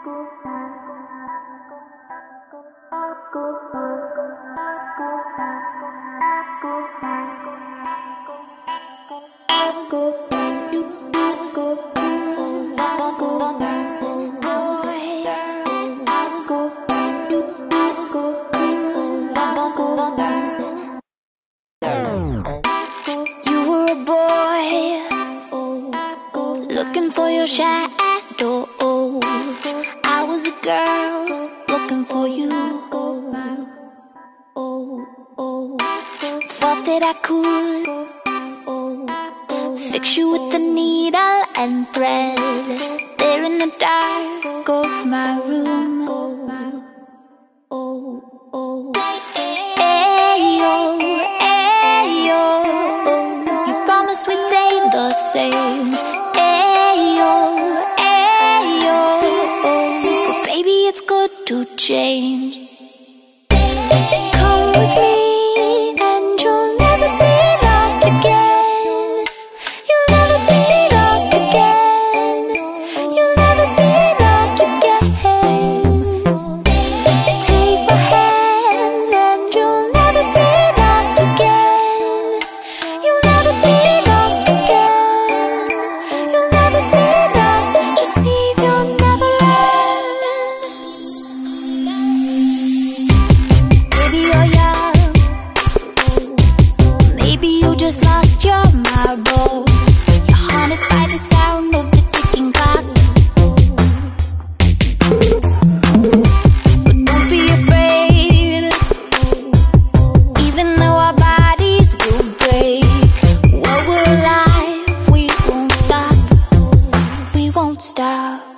You were a boy looking for your shadow. I was a girl looking for you. Thought that I could fix you with the needle and thread there in the dark of my room. Ayo, ayo, you promised we'd stay the same. Ayo, ayo, but baby, it's good to change. Come with me and you'll never be lost again. You'll never be lost again. You'll never be lost again. Take my hand and you'll never be lost again. You'll never be lost again. You'll never be lost. Just leave your Neverland. Maybe you're young, maybe you just lost your marbles. You're haunted by the sound of the ticking clock. But don't be afraid, even though our bodies will break. While we're alive, we won't stop. We won't stop.